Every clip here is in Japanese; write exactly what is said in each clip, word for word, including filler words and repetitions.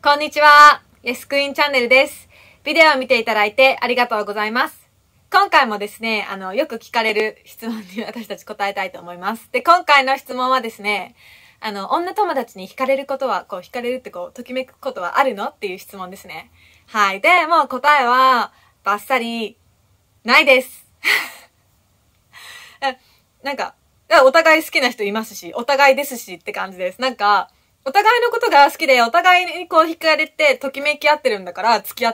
こんにちは。イエスクイーンチャンネルです。ビデオを見ていただいてありがとうございます。今回もですね、あの、よく聞かれる質問に私たち答えたいと思います。で、今回の質問はですね、あの、女友達に惹かれることは、こう、惹かれるってこう、ときめくことはあるのっていう質問ですね。はい。で、もう答えは、バッサリ、ないです。なんか、お互い好きな人いますし、お互いですしって感じです。なんか、お互いのことが好きで、お互いにこう惹かれて、ときめき合ってるんだから、付き合って、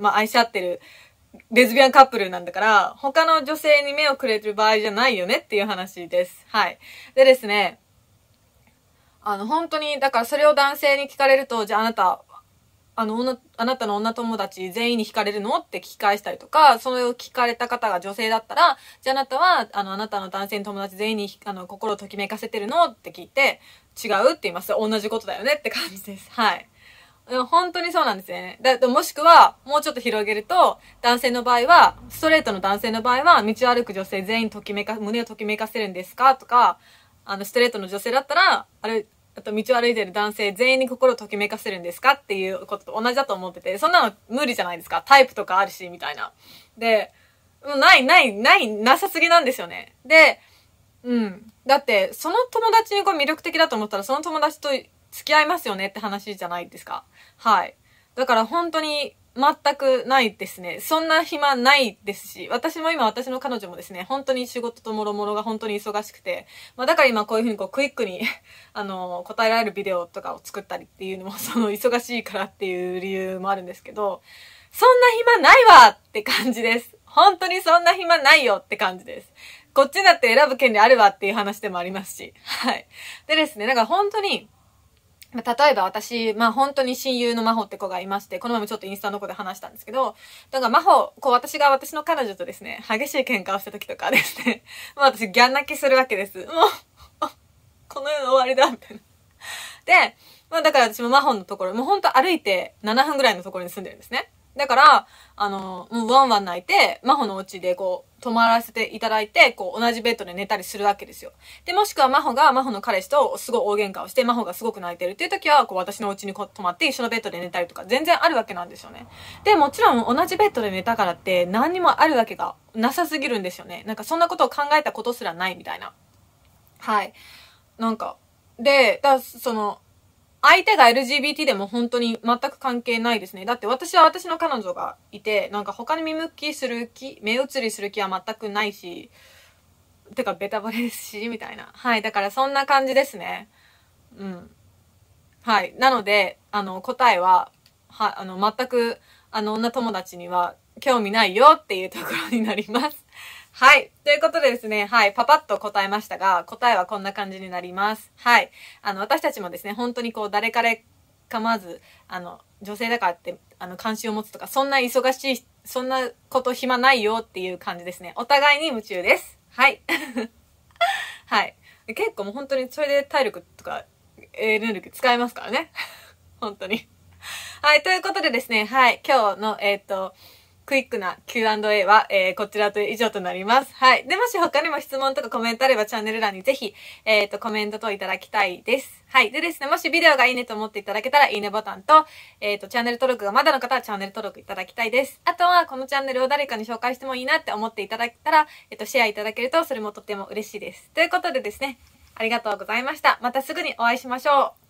まあ愛し合ってる、レズビアンカップルなんだから、他の女性に目をくれてる場合じゃないよねっていう話です。はい。でですね、あの、本当に、だからそれを男性に聞かれると、じゃああなた、あの、女、あなたの女友達全員に惹かれるのって聞き返したりとか、それを聞かれた方が女性だったら、じゃああなたは、あの、あなたの男性の友達全員に、あの、心をときめかせてるのって聞いて、違うって言います。同じことだよねって感じです。はい。本当にそうなんですね。だ、もしくは、もうちょっと広げると、男性の場合は、ストレートの男性の場合は、道を歩く女性全員ときめか、胸をときめかせるんですかとか、あの、ストレートの女性だったら、あれ、あと道を歩いてる男性全員に心をときめかせるんですかっていうことと同じだと思ってて、そんなの無理じゃないですか。タイプとかあるし、みたいな。で、ない、ない、ない、なさすぎなんですよね。で、うん。だって、その友達にこう魅力的だと思ったら、その友達と付き合いますよねって話じゃないですか。はい。だから本当に全くないですね。そんな暇ないですし、私も今私の彼女もですね、本当に仕事ともろもろが本当に忙しくて、まあだから今こういうふうにこうクイックにあの、答えられるビデオとかを作ったりっていうのもその忙しいからっていう理由もあるんですけど、そんな暇ないわって感じです。本当にそんな暇ないよって感じです。こっちだって選ぶ権利あるわっていう話でもありますし。はい。でですね、だから本当に、例えば私、まあ本当に親友の真帆って子がいまして、この前もちょっとインスタの子で話したんですけど、だから真帆、こう私が私の彼女とですね、激しい喧嘩をした時とかですね、もう私ギャン泣きするわけです。もう、この世の終わりだ、みたいな。で、まあだから私も真帆のところ、もう本当歩いてななふんぐらいのところに住んでるんですね。だから、あの、もうワンワン泣いて、真帆のお家でこう、泊まらせていただいて、こう、同じベッドで寝たりするわけですよ。で、もしくは真帆が真帆の彼氏とすごい大喧嘩をして、真帆がすごく泣いてるっていう時は、こう、私のお家にこう泊まって一緒のベッドで寝たりとか、全然あるわけなんですよね。で、もちろん同じベッドで寝たからって何にもあるわけがなさすぎるんですよね。なんかそんなことを考えたことすらないみたいな。はい。なんか、で、だその、相手が エルジービーティー でも本当に全く関係ないですね。だって私は私の彼女がいて、なんか他に見向きする気、目移りする気は全くないし、てかベタバレですし、みたいな。はい。だからそんな感じですね。うん。はい。なので、あの、答えは、は、あの、全く、あの、女友達には興味ないよっていうところになります。はい。ということでですね、はい。パパッと答えましたが、答えはこんな感じになります。はい。あの、私たちもですね、本当にこう、誰彼構わず、あの、女性だからって、あの、関心を持つとか、そんな忙しい、そんなこと暇ないよっていう感じですね。お互いに夢中です。はい。はい。結構もう本当にそれで体力とか、エネルギー使えますからね。本当に。はい。ということでですね、はい。今日の、えっと、クイックな キューアンドエー は、えー、こちらと以上となります。はい。で、もし他にも質問とかコメントあればチャンネル欄にぜひ、えっと、コメントといただきたいです。はい。でですね、もしビデオがいいねと思っていただけたらいいねボタンと、えっと、チャンネル登録がまだの方はチャンネル登録いただきたいです。あとは、このチャンネルを誰かに紹介してもいいなって思っていただけたら、えっと、シェアいただけるとそれもとっても嬉しいです。ということでですね、ありがとうございました。またすぐにお会いしましょう。